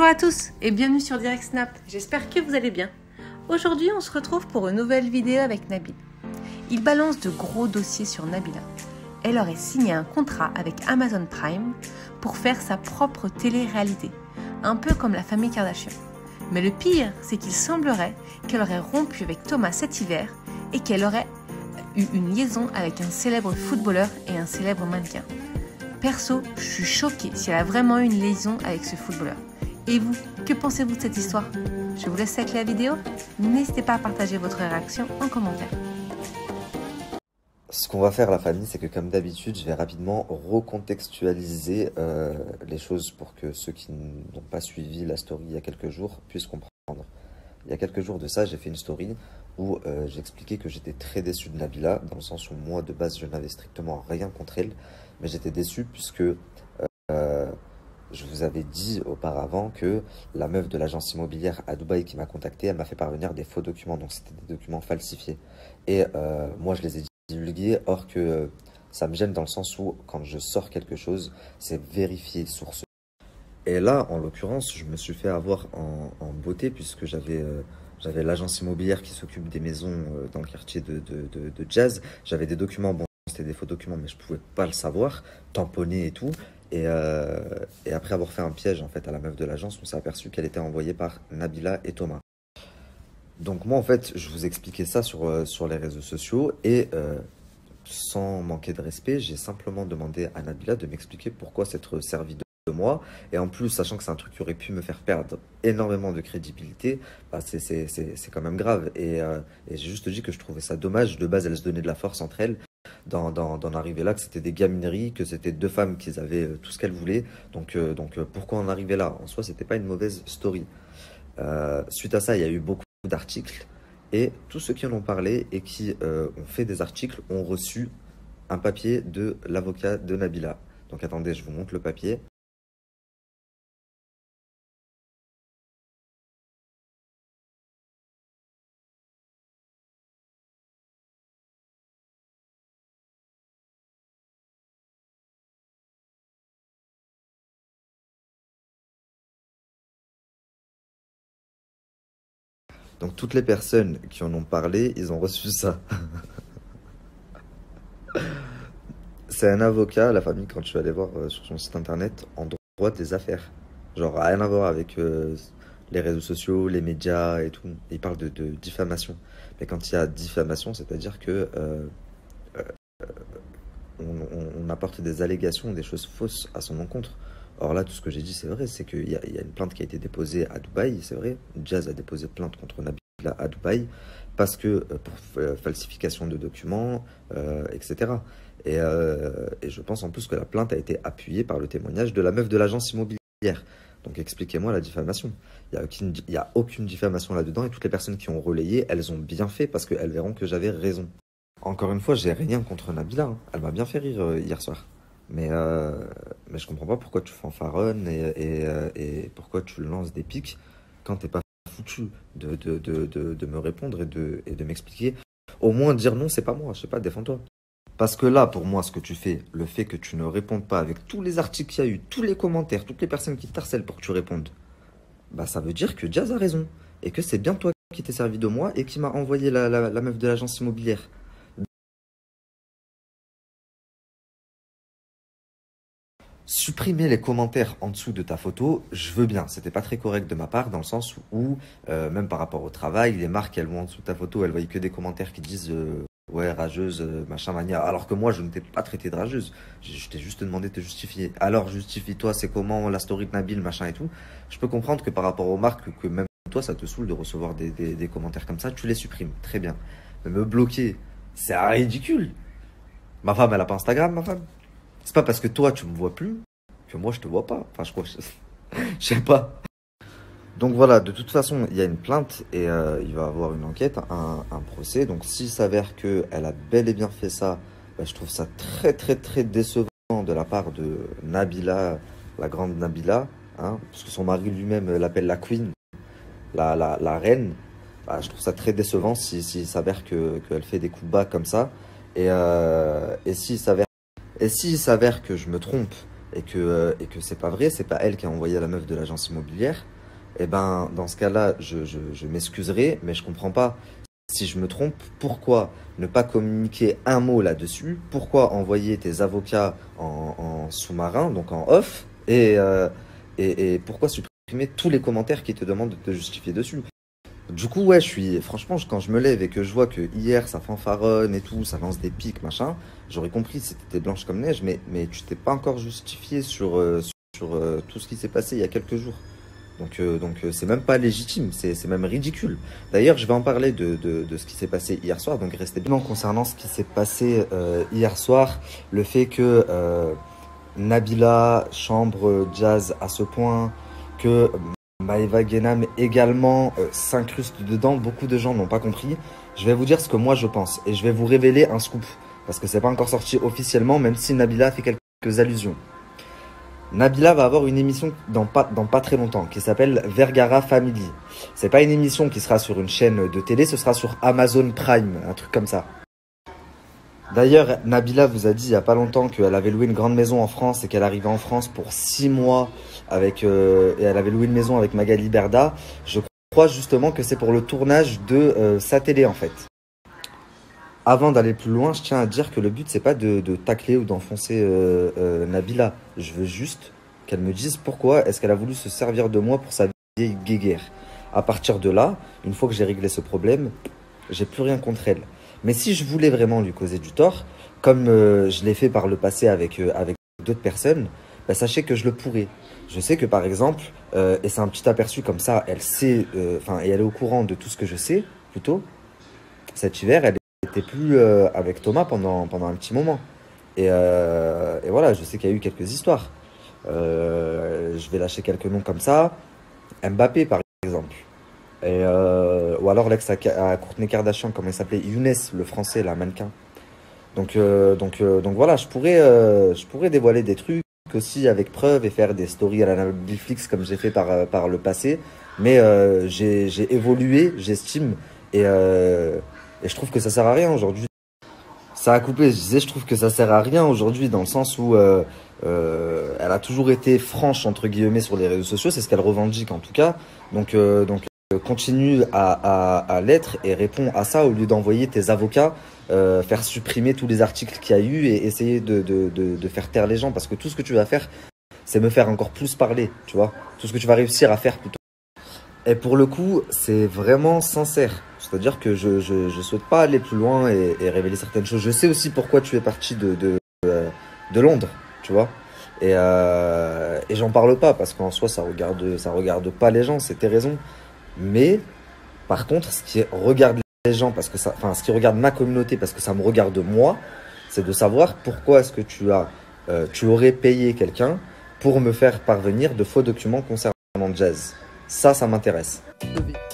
Bonjour à tous et bienvenue sur Direct Snap, j'espère que vous allez bien. Aujourd'hui on se retrouve pour une nouvelle vidéo avec Nabil. Il balance de gros dossiers sur Nabila. Elle aurait signé un contrat avec Amazon Prime pour faire sa propre télé-réalité, un peu comme la famille Kardashian. Mais le pire, c'est qu'il semblerait qu'elle aurait rompu avec Thomas cet hiver et qu'elle aurait eu une liaison avec un célèbre footballeur et un célèbre mannequin. Perso, je suis choquée si elle a vraiment eu une liaison avec ce footballeur. Et vous, que pensez-vous de cette histoire? Je vous laisse avec la vidéo. N'hésitez pas à partager votre réaction en commentaire. Ce qu'on va faire, la famille, c'est que comme d'habitude, je vais rapidement recontextualiser les choses pour que ceux qui n'ont pas suivi la story il y a quelques jours puissent comprendre. Il y a quelques jours de ça, j'ai fait une story où j'expliquais que j'étais très déçu de Nabila, dans le sens où moi, de base, je n'avais strictement rien contre elle, mais j'étais déçu puisque je vous avais dit auparavant que la meuf de l'agence immobilière à Dubaï qui m'a contacté, elle m'a fait parvenir des faux documents, donc c'était des documents falsifiés. Et moi, je les ai divulgués, or que ça me gêne dans le sens où, quand je sors quelque chose, c'est vérifié source. Et là, en l'occurrence, je me suis fait avoir en beauté puisque j'avais l'agence immobilière qui s'occupe des maisons dans le quartier de Jazz. J'avais des documents, bon, c'était des faux documents, mais je pouvais pas le savoir, tamponnés et tout. Et après avoir fait un piège en fait à la meuf de l'agence, on s'est aperçu qu'elle était envoyée par Nabila et Thomas. Donc moi en fait, je vous expliquais ça sur les réseaux sociaux et sans manquer de respect, j'ai simplement demandé à Nabila de m'expliquer pourquoi s'être servi de moi. Et en plus, sachant que c'est un truc qui aurait pu me faire perdre énormément de crédibilité, bah c'est quand même grave. Et j'ai juste dit que je trouvais ça dommage. De base, elles se donnaient de la force entre elles d'en arriver là, que c'était des gamineries, que c'était deux femmes qui avaient tout ce qu'elles voulaient. Donc pourquoi en arriver là? En soi, c'était pas une mauvaise story. Suite à ça, il y a eu beaucoup d'articles et tous ceux qui en ont parlé et qui ont fait des articles ont reçu un papier de l'avocat de Nabila. Donc attendez, je vous montre le papier. Donc toutes les personnes qui en ont parlé, ils ont reçu ça. C'est un avocat, la famille, quand je suis allé voir sur son site internet, en droit des affaires. Genre rien à voir avec les réseaux sociaux, les médias et tout. Il parle de diffamation. Mais quand il y a diffamation, c'est-à-dire que on apporte des allégations, des choses fausses à son encontre. Or là, tout ce que j'ai dit, c'est vrai, c'est qu'il y a une plainte qui a été déposée à Dubaï, c'est vrai. Jazz a déposé plainte contre Nabila à Dubaï parce que pour falsification de documents, etc. Et je pense en plus que la plainte a été appuyée par le témoignage de la meuf de l'agence immobilière. Donc expliquez-moi la diffamation. Il y a aucune diffamation là-dedans et toutes les personnes qui ont relayé, elles ont bien fait parce qu'elles verront que j'avais raison. Encore une fois, j'ai rien contre Nabila, hein. Elle m'a bien fait rire hier soir. Mais je comprends pas pourquoi tu fanfaronnes et pourquoi tu lances des pics quand t'es pas foutu de me répondre et de m'expliquer. Au moins dire non, c'est pas moi, je sais pas, défends-toi. Parce que là, pour moi, ce que tu fais, le fait que tu ne répondes pas avec tous les articles qu'il y a eu, tous les commentaires, toutes les personnes qui t'harcèlent pour que tu répondes, bah ça veut dire que Jazz a raison. Et que c'est bien toi qui t'es servi de moi et qui m'a envoyé la meuf de l'agence immobilière. Supprimer les commentaires en dessous de ta photo, je veux bien. C'était pas très correct de ma part dans le sens où, même par rapport au travail, les marques, elles vont en dessous de ta photo, elles voient que des commentaires qui disent ouais, rageuse, machin, mania. Alors que moi, je ne t'ai pas traité de rageuse. Je t'ai juste demandé de te justifier. Alors, justifie-toi, c'est comment la story de Nabil, machin et tout. Je peux comprendre que par rapport aux marques, que même toi, ça te saoule de recevoir des commentaires comme ça, tu les supprimes. Très bien. Mais me bloquer, c'est ridicule. Ma femme, elle a pas Instagram, ma femme. C'est pas parce que toi tu me vois plus que moi je te vois pas. Enfin, je crois, je sais pas. Donc voilà, de toute façon, il y a une plainte et il va y avoir une enquête, un procès. Donc s'il s'avère qu'elle a bel et bien fait ça, bah, je trouve ça très très très décevant de la part de Nabila, la grande Nabila, hein, parce que son mari lui-même l'appelle la queen, la reine. Bah, je trouve ça très décevant s'il s'avère qu'elle fait des coups bas comme ça. Et s'il s'avère que je me trompe et que c'est pas vrai, c'est pas elle qui a envoyé la meuf de l'agence immobilière, et ben dans ce cas-là, je m'excuserai, mais je comprends pas. Si je me trompe, pourquoi ne pas communiquer un mot là-dessus? Pourquoi envoyer tes avocats en sous-marin, donc en off, et pourquoi supprimer tous les commentaires qui te demandent de te justifier dessus? Du coup, ouais, franchement, quand je me lève et que je vois que hier ça fanfaronne et tout, ça lance des pics, machin, j'aurais compris si t'étais blanche comme neige, mais tu t'es pas encore justifié sur tout ce qui s'est passé il y a quelques jours. Donc c'est même pas légitime, c'est même ridicule. D'ailleurs, je vais en parler de ce qui s'est passé hier soir, donc restez bien concernant ce qui s'est passé hier soir, le fait que Nabila chambre Jazz à ce point, que Maeva Genam également s'incruste dedans, beaucoup de gens n'ont pas compris. Je vais vous dire ce que moi je pense, et je vais vous révéler un scoop, parce que c'est pas encore sorti officiellement, même si Nabila a fait quelques allusions. Nabila va avoir une émission dans pas très longtemps qui s'appelle Vergara Family. C'est pas une émission qui sera sur une chaîne de télé, ce sera sur Amazon Prime, un truc comme ça. D'ailleurs, Nabila vous a dit il y a pas longtemps qu'elle avait loué une grande maison en France et qu'elle arrivait en France pour 6 mois et elle avait loué une maison avec Magali Berda. Je crois justement que c'est pour le tournage de sa télé en fait. Avant d'aller plus loin, je tiens à dire que le but, c'est pas de tacler ou d'enfoncer Nabila. Je veux juste qu'elle me dise pourquoi est-ce qu'elle a voulu se servir de moi pour sa vieille guéguerre. À partir de là, une fois que j'ai réglé ce problème, j'ai plus rien contre elle. Mais si je voulais vraiment lui causer du tort, comme je l'ai fait par le passé avec d'autres personnes, bah, sachez que je le pourrais. Je sais que par exemple, et c'est un petit aperçu comme ça, elle sait, et elle est au courant de tout ce que je sais, plutôt, cet hiver, elle n'était plus avec Thomas pendant un petit moment. Et voilà, je sais qu'il y a eu quelques histoires. Je vais lâcher quelques noms comme ça. Mbappé, par exemple. Ou alors l'ex à Kourtney Kardashian, comme il s'appelait, Younes, le français, la mannequin. Donc voilà, je pourrais dévoiler des trucs aussi avec preuve et faire des stories à la Netflix comme j'ai fait par le passé. Mais j'ai évolué, j'estime, et je trouve que ça sert à rien aujourd'hui. Ça a coupé, je disais, je trouve que ça sert à rien aujourd'hui dans le sens où elle a toujours été franche entre guillemets sur les réseaux sociaux, c'est ce qu'elle revendique en tout cas. Donc continue à l'être et réponds à ça au lieu d'envoyer tes avocats faire supprimer tous les articles qu'il y a eu et essayer de faire taire les gens, parce que tout ce que tu vas faire, c'est me faire encore plus parler, tu vois. Tout ce que tu vas réussir à faire plutôt. Et pour le coup, c'est vraiment sincère. C'est-à-dire que je souhaite pas aller plus loin et révéler certaines choses. Je sais aussi pourquoi tu es parti de Londres, tu vois. Et j'en parle pas parce qu'en soi, ça regarde pas les gens, c'est tes raisons. Mais par contre, ce qui regarde les gens, ce qui regarde ma communauté, parce que ça me regarde moi, c'est de savoir pourquoi est-ce que tu aurais payé quelqu'un pour me faire parvenir de faux documents concernant Jazz. Ça m'intéresse.